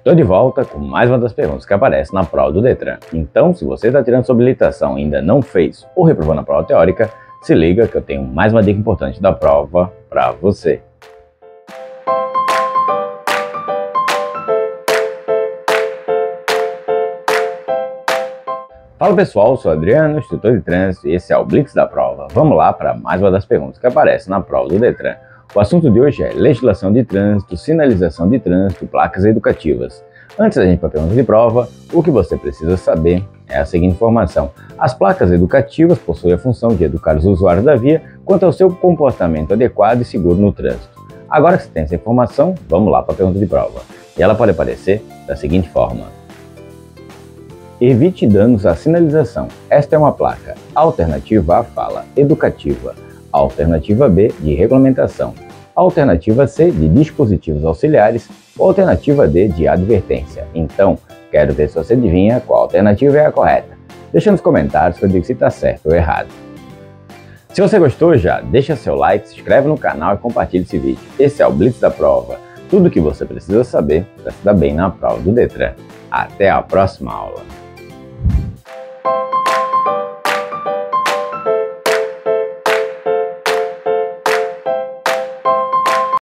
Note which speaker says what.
Speaker 1: Estou de volta com mais uma das perguntas que aparece na prova do Detran. Então, se você está tirando sua habilitação e ainda não fez ou reprovou na prova teórica, se liga que eu tenho mais uma dica importante da prova para você. Fala pessoal, eu sou Adriano, instrutor de trânsito, e esse é o Blitz da prova. Vamos lá para mais uma das perguntas que aparece na prova do Detran. O assunto de hoje é legislação de trânsito, sinalização de trânsito, placas educativas. Antes da gente ir para a pergunta de prova, o que você precisa saber é a seguinte informação. As placas educativas possuem a função de educar os usuários da via quanto ao seu comportamento adequado e seguro no trânsito. Agora que você tem essa informação, vamos lá para a pergunta de prova. E ela pode aparecer da seguinte forma. Evite danos à sinalização. Esta é uma placa. Alternativa A fala educativa. Alternativa B de regulamentação. Alternativa C de dispositivos auxiliares. Alternativa D de advertência. Então, quero ver se você adivinha qual alternativa é a correta. Deixa nos comentários que eu digo se está certo ou errado. Se você gostou já, deixa seu like, se inscreve no canal e compartilhe esse vídeo. Esse é o Blitz da prova. Tudo o que você precisa saber para se dar bem na prova do Detran. Até a próxima aula!